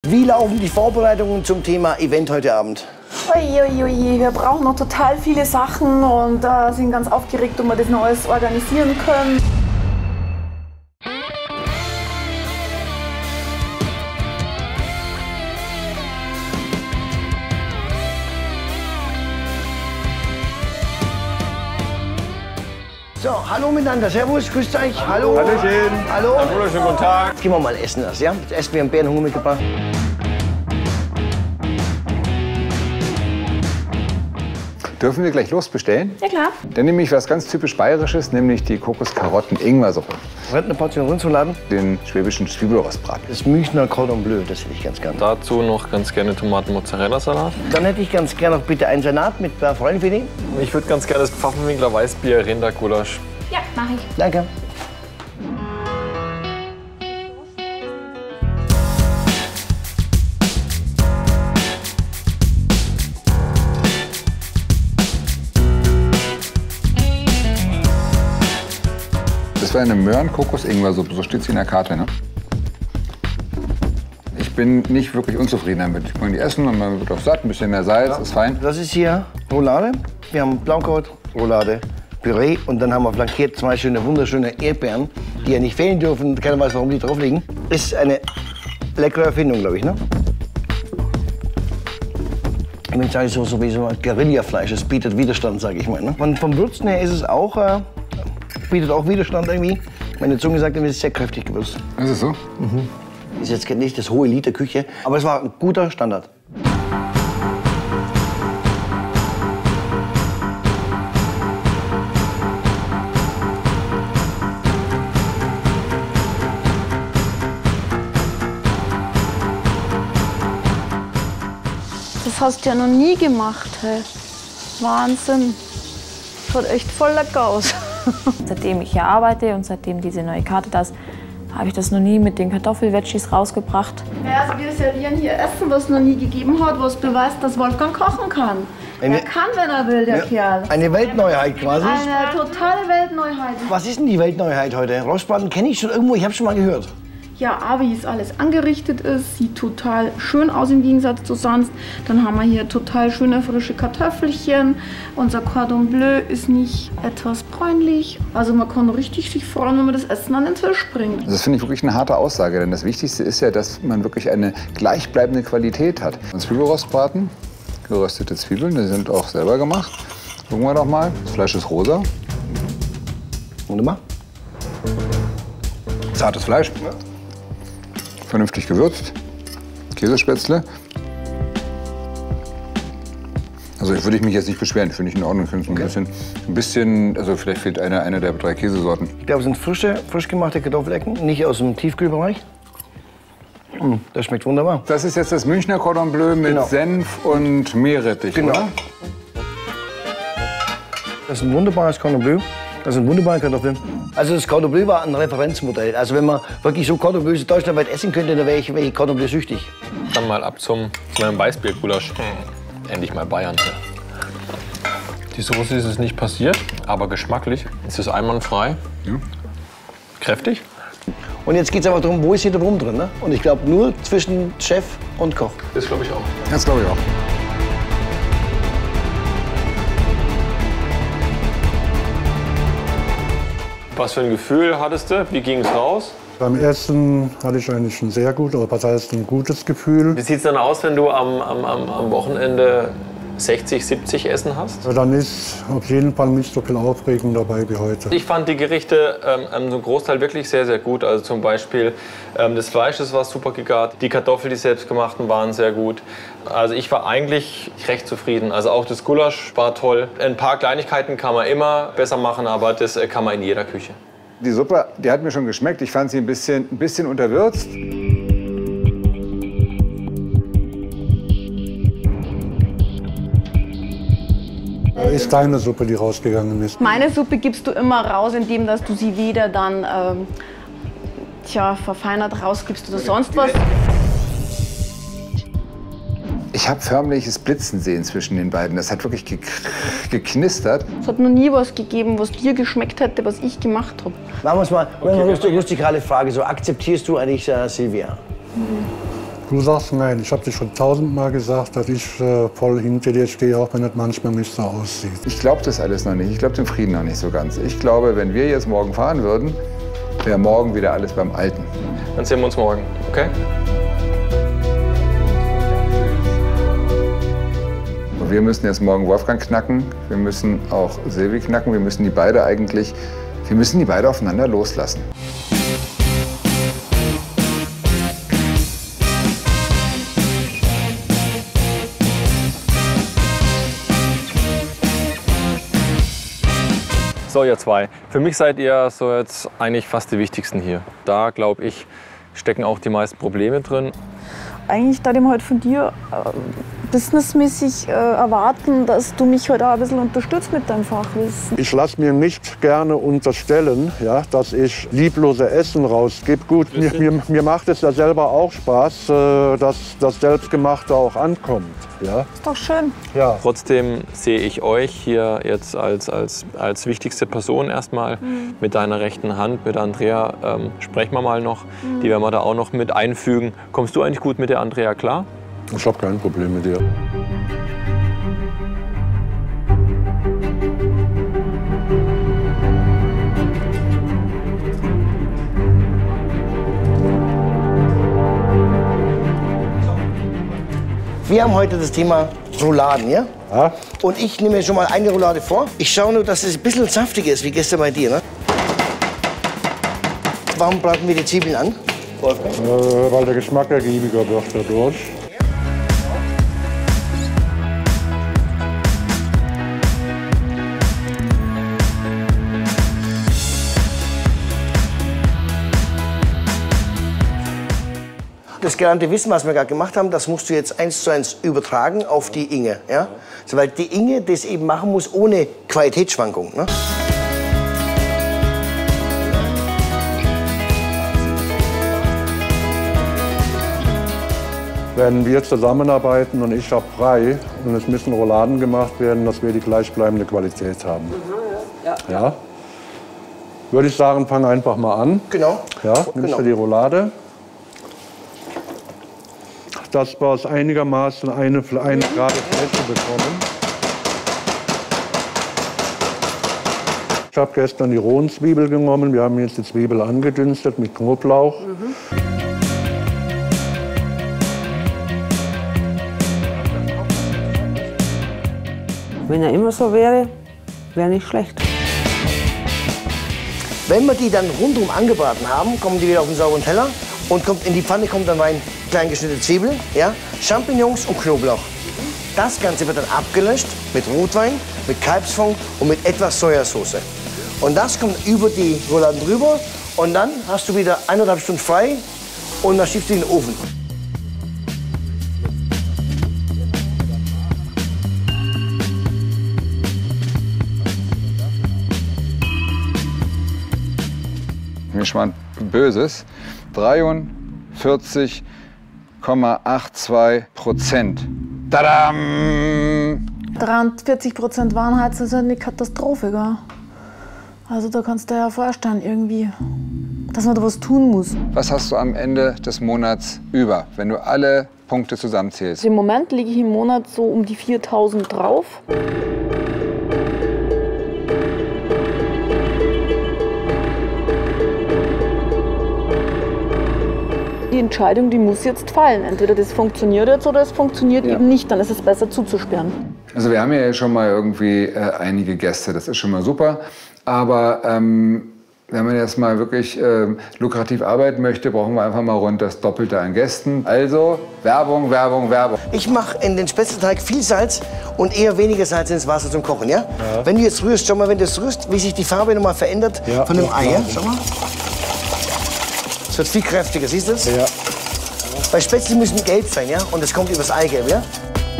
Wie laufen die Vorbereitungen zum Thema Event heute Abend? Uiuiui, wir brauchen noch total viele Sachen und sind ganz aufgeregt, ob wir das noch alles organisieren können. So, hallo miteinander, servus, grüßt euch, hallo. Hallöchen. Hallo. Wunderschönen guten Tag. Jetzt gehen wir mal essen das, ja? Jetzt essen wir einen Bärenhunger mitgebracht. Dürfen wir gleich losbestellen? Ja, klar. Dann nehme ich was ganz typisch Bayerisches, nämlich die Kokos-Karotten-Ingwer-Suppe. Eine Portion Rundsalat. Den schwäbischen Zwiebelrostbraten. Das Münchner Cordon Bleu, das hätte ich ganz gern. Dazu noch ganz gerne Tomaten-Mozzarella-Salat. Dann hätte ich ganz gern noch bitte einen Salat mit Forellenfilet. Ich würde ganz gerne das Pfaffenwinkler Weißbier Rindergulasch. Ja, mache ich. Danke. Das war eine Möhren-Kokos-Ingwer-Suppe, so steht sie in der Karte. Ne? Ich bin nicht wirklich unzufrieden damit. Ich kann die essen und man wird auch satt, ein bisschen mehr Salz, ist fein. Das ist hier Roulade. Wir haben Blaukraut, Roulade, Püree und dann haben wir flankiert zwei wunderschöne Erdbeeren, die ja nicht fehlen dürfen. Keiner weiß, warum die drauf liegen. Ist eine leckere Erfindung, glaube ich, ne? Ich würde sagen, so wie so ein Guerillafleisch. Es bietet Widerstand, sage ich mal. Ne? Vom Würzen her ist es auch, bietet auch Widerstand irgendwie. Meine Zunge sagt, es ist sehr kräftig gewürzt. Ist es so? Ist jetzt nicht das hohe Lied der Küche, aber es war ein guter Standard. Das hast du ja noch nie gemacht, hey. Wahnsinn. Schaut echt voll lecker aus. Seitdem ich hier arbeite und seitdem diese neue Karte da ist, habe ich das noch nie mit den Kartoffelveggies rausgebracht. Ja, also wir servieren hier Essen, was es noch nie gegeben hat, was beweist, dass Wolfgang kochen kann. Er kann, wenn er will, der Kerl. Eine Weltneuheit quasi. Eine totale Weltneuheit. Was ist denn die Weltneuheit heute? Rostbraten kenne ich schon irgendwo, ich habe schon mal gehört. Ja, aber wie es alles angerichtet ist, sieht total schön aus im Gegensatz zu sonst. Dann haben wir hier total schöne frische Kartoffelchen. Unser Cordon Bleu ist nicht etwas bräunlich. Also man kann richtig sich freuen, wenn man das Essen an den Tisch bringt. Das finde ich wirklich eine harte Aussage, denn das Wichtigste ist ja, dass man wirklich eine gleichbleibende Qualität hat. Und Zwiebelrostbraten, geröstete Zwiebeln, die sind auch selber gemacht. Gucken wir doch mal, das Fleisch ist rosa. Wunderbar. Zartes Fleisch. Vernünftig gewürzt, Käsespätzle. Also würde ich mich jetzt nicht beschweren, finde ich in Ordnung. Ich finde es ein bisschen, also vielleicht fehlt eine der 3 Käsesorten. Ich glaube, es sind frisch gemachte Kartoffelecken, nicht aus dem Tiefkühlbereich. Das schmeckt wunderbar. Das ist jetzt das Münchner Cordon Bleu mit Senf und Meerrettich, oder? Das ist ein wunderbares Cordon Bleu. Das sind wunderbare Kartoffeln. Also das Cordon Bleu war ein Referenzmodell. Also wenn man wirklich so Cordon Bleu deutschlandweit essen könnte, dann wäre ich Cordon Bleu süchtig. Dann mal ab zu meinem Weißbiergulasch. Endlich mal Bayern. Die Soße ist es nicht passiert, aber geschmacklich ist es einwandfrei. Ja. Kräftig. Und jetzt geht es aber darum, wo ist hier der Wurm drin? Ne? Und ich glaube nur zwischen Chef und Koch. Das glaube ich auch. Das glaube ich auch. Was für ein Gefühl hattest du? Wie ging es raus? Beim Essen hatte ich eigentlich ein sehr gutes, oder was heißt ein gutes Gefühl. Wie sieht es dann aus, wenn du am Wochenende 60, 70 Essen hast? Ja, dann ist auf jeden Fall nicht so viel Aufregung dabei wie heute. Ich fand die Gerichte so einen Großteil wirklich sehr, sehr gut. Also zum Beispiel das Fleisch, das war super gegart. Die Kartoffeln, die selbstgemachten, waren sehr gut. Also ich war eigentlich recht zufrieden. Also auch das Gulasch war toll. Ein paar Kleinigkeiten kann man immer besser machen, aber das kann man in jeder Küche. Die Suppe, die hat mir schon geschmeckt. Ich fand sie ein bisschen unterwürzt. Ist deine Suppe, die rausgegangen ist? Meine Suppe gibst du immer raus, indem dass du sie wieder dann verfeinert rausgibst oder sonst was. Ich habe förmliches Blitzen sehen zwischen den beiden. Das hat wirklich geknistert. Es hat noch nie was gegeben, was dir geschmeckt hätte, was ich gemacht habe. Machen wir es mal, eine rustikale Frage. So, akzeptierst du eigentlich Silvia? Du sagst nein. Ich habe dir schon 1000-mal gesagt, dass ich voll hinter dir stehe, auch wenn es manchmal nicht so aussieht. Ich glaube das alles noch nicht. Ich glaube den Frieden noch nicht so ganz. Ich glaube, wenn wir jetzt morgen fahren würden, wäre morgen wieder alles beim Alten. Dann sehen wir uns morgen, okay? Und wir müssen jetzt morgen Wolfgang knacken. Wir müssen auch Silvi knacken. Wir müssen die beide aufeinander loslassen. So, ihr zwei. Für mich seid ihr so jetzt eigentlich fast die Wichtigsten hier. Da, glaube ich, stecken auch die meisten Probleme drin. Eigentlich da dem heute von dir businessmäßig erwarten, dass du mich heute auch ein bisschen unterstützt mit deinem Fachwissen. Ich lasse mir nicht gerne unterstellen, ja, dass ich lieblose Essen rausgebe. Gut, mir macht es ja selber auch Spaß, dass das Selbstgemachte auch ankommt. Ja. Ist doch schön. Ja. Trotzdem sehe ich euch hier jetzt als wichtigste Person erstmal mit deiner rechten Hand, mit Andrea. Sprechen wir mal noch. Die werden wir da auch noch mit einfügen. Kommst du eigentlich gut mit der Andrea klar? Ich habe kein Problem mit dir. Wir haben heute das Thema Rouladen, ja? Ja? Und ich nehme mir schon mal eine Roulade vor. Ich schaue nur, dass es ein bisschen saftiger ist, wie gestern bei dir, ne? Warum braten wir die Zwiebeln an? Weil der Geschmack ergiebiger wird dadurch. Das gelernte Wissen, was wir gerade gemacht haben, das musst du jetzt 1:1 übertragen auf die Inge. Ja? So, weil die Inge das eben machen muss ohne Qualitätsschwankung. Ne? Wenn wir zusammenarbeiten und ich habe frei und es müssen Rouladen gemacht werden, dass wir die gleichbleibende Qualität haben. Ja? Würde ich sagen, fang einfach mal an. Genau. Ja, nimmst du die Roulade. Dass wir aus einigermaßen eine gerade Fläche bekommen. Ich habe gestern die rohen Zwiebeln genommen. Wir haben jetzt die Zwiebel angedünstet mit Knoblauch. Wenn er immer so wäre, wäre nicht schlecht. Wenn wir die dann rundum angebraten haben, kommen die wieder auf den sauren Teller und kommt in die Pfanne kommt dann rein klein geschnittene Zwiebeln, ja, Champignons und Knoblauch. Das Ganze wird dann abgelöscht mit Rotwein, mit Kalbsfond und mit etwas Sojasauce. Und das kommt über die Rouladen drüber und dann hast du wieder 1,5 Stunden frei und dann schiebst du in den Ofen. Mir schmand Böses. 43,82%. Tadam! 43% Warenheiz ist eine Katastrophe, gell? Also da kannst du dir ja vorstellen, irgendwie, dass man da was tun muss. Was hast du am Ende des Monats über, wenn du alle Punkte zusammenzählst? Im Moment liege ich im Monat so um die 4.000 drauf. Die Entscheidung, die muss jetzt fallen. Entweder das funktioniert jetzt oder es funktioniert eben nicht. Dann ist es besser zuzusperren. Also wir haben ja schon mal irgendwie einige Gäste, das ist schon mal super. Aber wenn man jetzt mal wirklich lukrativ arbeiten möchte, brauchen wir einfach mal rund das Doppelte an Gästen. Also Werbung, Werbung, Werbung. Ich mache in den Spätzleteig viel Salz und eher weniger Salz ins Wasser zum Kochen, ja? Wenn du jetzt rührst, schau mal, wenn du es rührst, wie sich die Farbe nochmal verändert von dem Ei, ja? Schau mal. Es wird viel kräftiger, siehst du das? Ja. Weil Spätzle müssen gelb sein, ja? Und es kommt übers Eigelb, ja?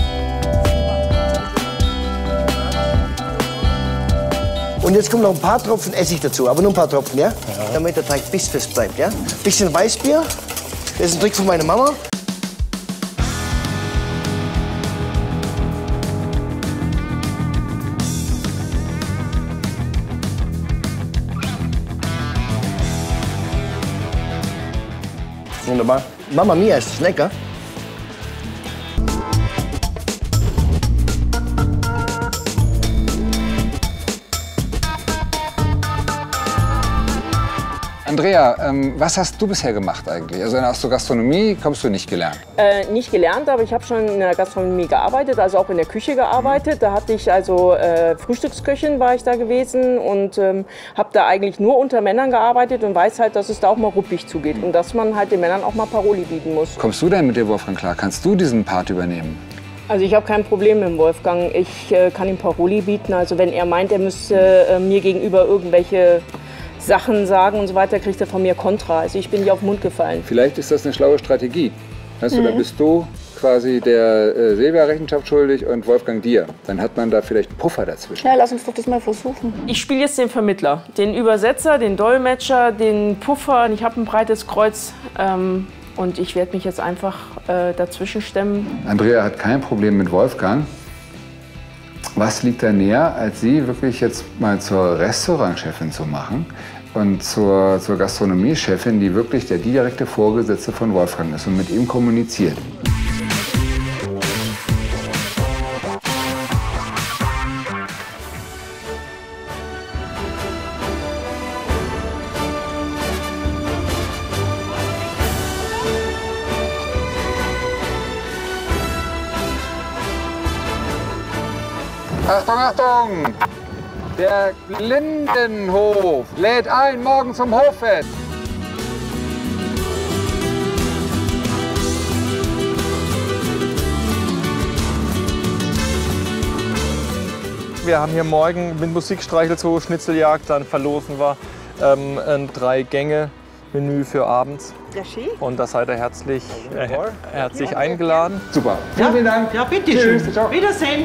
Und jetzt kommen noch ein paar Tropfen Essig dazu, aber nur ein paar Tropfen, ja? Damit der Teig bissfest bleibt, ja? Bisschen Weißbier, das ist ein Trick von meiner Mama. Wunderbar. Mama mia, ist das lecker. Andrea, was hast du bisher gemacht eigentlich? Also aus der Gastronomie kommst du nicht gelernt? Nicht gelernt, aber ich habe schon in der Gastronomie gearbeitet, also auch in der Küche gearbeitet. Da hatte ich also Frühstücksköchin war ich da gewesen und habe da eigentlich nur unter Männern gearbeitet und weiß halt, dass es da auch mal ruppig zugeht und dass man halt den Männern auch mal Paroli bieten muss. Kommst du denn mit dem Wolfgang klar? Kannst du diesen Part übernehmen? Also ich habe kein Problem mit dem Wolfgang. Ich kann ihm Paroli bieten. Also wenn er meint, er müsste mir gegenüber irgendwelche Sachen sagen und so weiter, kriegt er von mir Kontra. Also ich bin nicht auf den Mund gefallen. Vielleicht ist das eine schlaue Strategie. Weißt du, dann bist du quasi der Silvia Rechenschaft schuldig und Wolfgang dir. Dann hat man da vielleicht einen Puffer dazwischen. Ja, lass uns doch das mal versuchen. Ich spiele jetzt den Vermittler, den Übersetzer, den Dolmetscher, den Puffer. Ich habe ein breites Kreuz und ich werde mich jetzt einfach dazwischen stemmen. Andrea hat kein Problem mit Wolfgang. Was liegt da näher, als sie wirklich jetzt mal zur Restaurantchefin zu machen und zur Gastronomiechefin, die wirklich der direkte Vorgesetzte von Wolfgang ist und mit ihm kommuniziert? Achtung, Achtung! Der Lindenhof lädt ein morgen zum Hoffest. Wir haben hier morgen mit Musikstreichelzoo, Schnitzeljagd, dann verlosen wir ein 3-Gänge-Menü für abends. Ja, schön. Und da seid ihr herzlich eingeladen. Super. Vielen Dank. Ja, bitteschön. Wiedersehen.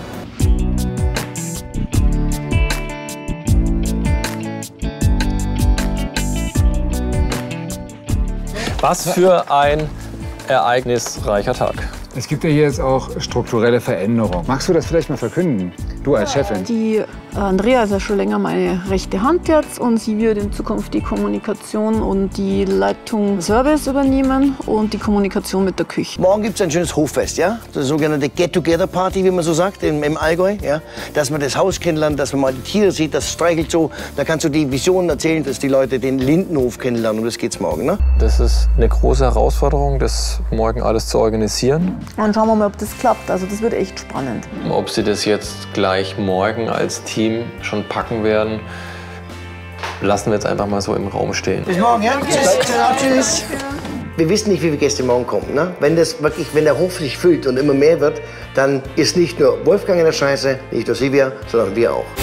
Was für ein ereignisreicher Tag. Es gibt ja hier jetzt auch strukturelle Veränderungen. Magst du das vielleicht mal verkünden? Du als Chefin. Die Andrea ist ja schon länger meine rechte Hand jetzt und sie wird in Zukunft die Kommunikation und die Leitung Service übernehmen und die Kommunikation mit der Küche. Morgen gibt es ein schönes Hoffest, ja? Das sogenannte Get-Together-Party, wie man so sagt, im Allgäu. Ja? Dass man das Haus kennenlernt, dass man mal die Tiere sieht, das streichelt so. Da kannst du die Visionen erzählen, dass die Leute den Lindenhof kennenlernen. Und das geht's morgen, ne? Das ist eine große Herausforderung, das morgen alles zu organisieren. Und schauen wir mal, ob das klappt. Also das wird echt spannend. Ob sie das jetzt gleich morgen als Team schon packen werden, lassen wir jetzt einfach mal so im Raum stehen. Bis morgen, ja? Tschüss. Tschüss. Wir wissen nicht, wie viele Gäste morgen kommen. Ne? Wenn der Hof sich füllt und immer mehr wird, dann ist nicht nur Wolfgang in der Scheiße, nicht nur Silvia, sondern wir auch.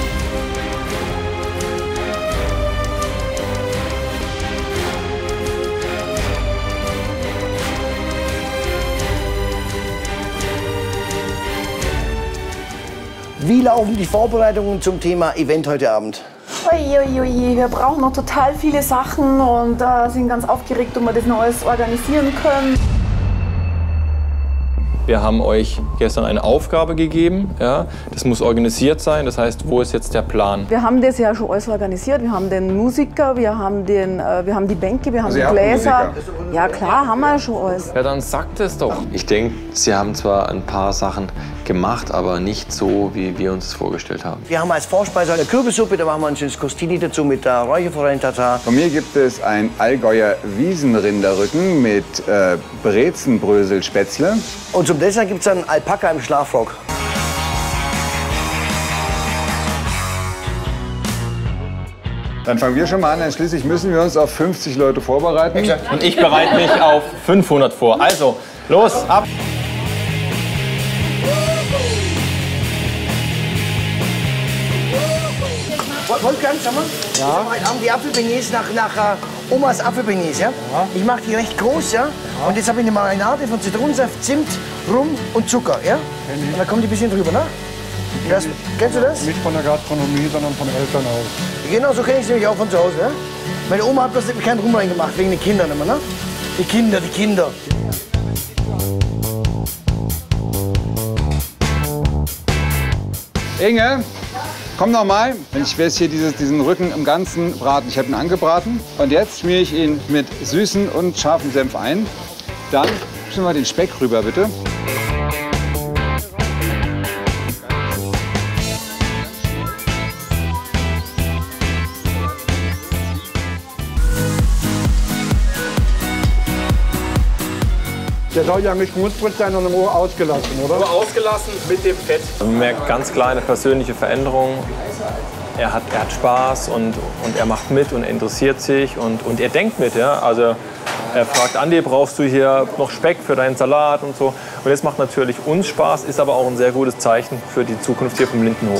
Wie laufen die Vorbereitungen zum Thema Event heute Abend? Uiuiui, wir brauchen noch total viele Sachen und sind ganz aufgeregt, ob wir das noch alles organisieren können. Wir haben euch gestern eine Aufgabe gegeben. Ja? Das muss organisiert sein. Das heißt, wo ist jetzt der Plan? Wir haben das ja schon alles organisiert. Wir haben den Musiker, wir haben die Bänke, wir haben die Gläser. Ja klar, haben wir schon alles. Ja, dann sagt es doch. Ich denke, Sie haben zwar ein paar Sachen gemacht, aber nicht so, wie wir uns das vorgestellt haben. Wir haben als Vorspeise eine Kürbissuppe, da machen wir ein schönes Costini dazu mit Räucherforellen-Tatar. Von mir gibt es ein Allgäuer Wiesenrinderrücken mit Brezenbrösel-Spätzle. Und zum Dessert gibt es einen Alpaka im Schlafrock. Dann fangen wir schon mal an, denn schließlich müssen wir uns auf 50 Leute vorbereiten. Und ich bereite mich auf 500 vor. Also, los, ab! Wolfgang, sag mal, ja? Heute Abend die Apfelbeignets nach Omas Apfelbeignets, ja? Ich mache die recht groß, ja? Und jetzt habe ich eine Marinade von Zitronensaft, Zimt, Rum und Zucker, ja? Und dann kommt die ein bisschen drüber, ne? Kennst du das? Nicht von der Gastronomie, sondern von Eltern aus. Genau, so kenne ich es nämlich auch von zu Hause, ne? Meine Oma hat das keinen Rum reingemacht, wegen den Kindern immer, ne? Die Kinder. Inge, komm noch mal. Ich werde hier diesen Rücken im Ganzen braten. Ich habe ihn angebraten. Und jetzt schmiere ich ihn mit süßen und scharfen Senf ein. Dann schmieren wir den Speck rüber, bitte. Der soll ja nicht knusprig sein, sondern nur ausgelassen, oder? Nur ausgelassen mit dem Fett. Man merkt ganz kleine persönliche Veränderungen. Er hat Spaß und er macht mit und er interessiert sich und er denkt mit. Ja? Also er fragt, Andi, brauchst du hier noch Speck für deinen Salat und so. Und das macht natürlich uns Spaß, ist aber auch ein sehr gutes Zeichen für die Zukunft hier vom Lindenhof.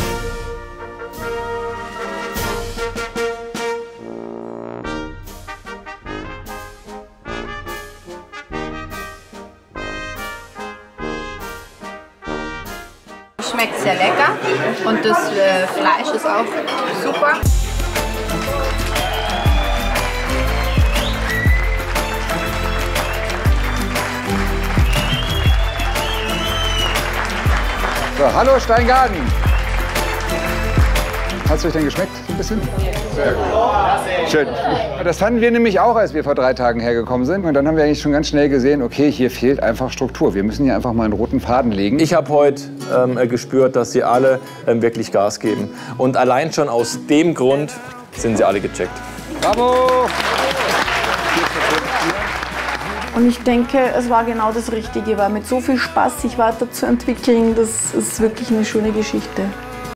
Schmeckt sehr lecker und das Fleisch ist auch super. So, hallo Steingarten! Hat es euch denn geschmeckt? Ein bisschen? Sehr gut. Schön. Das fanden wir nämlich auch, als wir vor 3 Tagen hergekommen sind. Und dann haben wir eigentlich schon ganz schnell gesehen, okay, hier fehlt einfach Struktur. Wir müssen hier einfach mal einen roten Faden legen. Ich habe heute gespürt, dass sie alle wirklich Gas geben. Und allein schon aus dem Grund sind sie alle gecheckt. Bravo! Und ich denke, es war genau das Richtige, weil mit so viel Spaß sich weiterzuentwickeln, das ist wirklich eine schöne Geschichte.